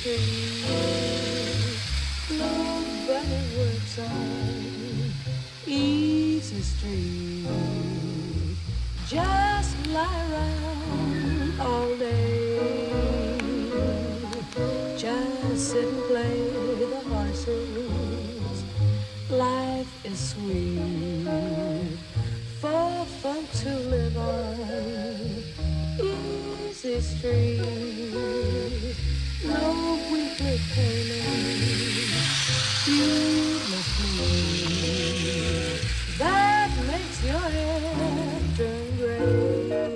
street. Nobody works on easy street. Just lie around all day. Just sit and play the horses. Life is sweet for folks who live on easy street. No weekly payment you must meet. That makes your head turn gray.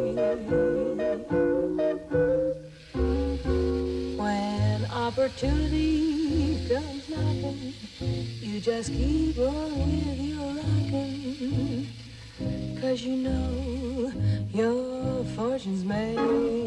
When opportunity comes knocking, you just keep on with your rockin', 'cause you know your fortune's made.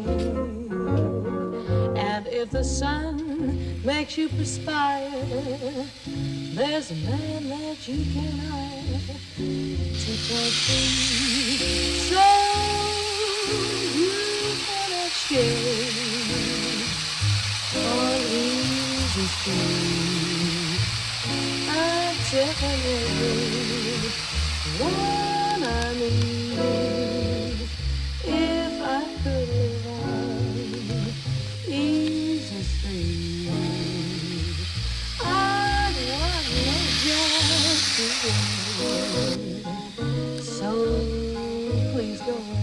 And if the sun makes you perspire, there's a man that you can hire to talk to, so you can share on easy street. I'm definitely one I need. If I could live on easy street, I'd want no job to do. So please go away.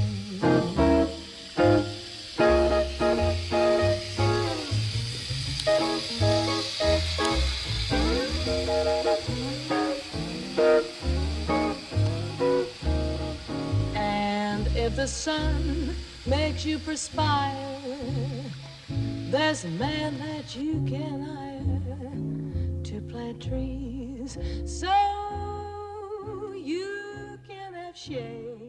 If the sun makes you perspire, there's a man that you can hire to plant trees, so you can have shade